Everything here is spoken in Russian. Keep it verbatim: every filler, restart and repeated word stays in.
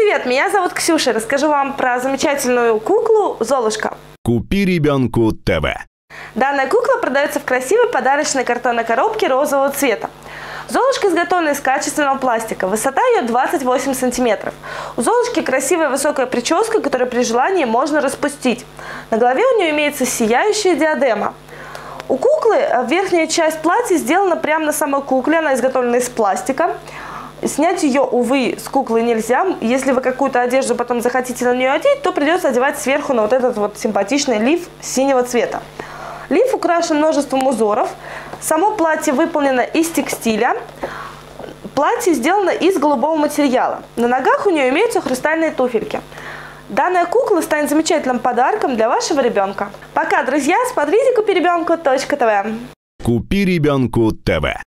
Привет, меня зовут Ксюша. Расскажу вам про замечательную куклу Золушка. Купи ребенку ТВ. Данная кукла продается в красивой подарочной картонной коробке розового цвета. Золушка изготовлена из качественного пластика. Высота ее двадцать восемь сантиметров. У Золушки красивая высокая прическа, которую при желании можно распустить. На голове у нее имеется сияющая диадема. У куклы верхняя часть платья сделана прямо на самой кукле. Она изготовлена из пластика. Снять ее, увы, с куклы нельзя. Если вы какую-то одежду потом захотите на нее одеть, то придется одевать сверху на вот этот вот симпатичный лиф синего цвета. Лиф украшен множеством узоров. Само платье выполнено из текстиля. Платье сделано из голубого материала. На ногах у нее имеются хрустальные туфельки. Данная кукла станет замечательным подарком для вашего ребенка. Пока, друзья, смотрите купи ребенку точка тв. Купи ребенку ТВ.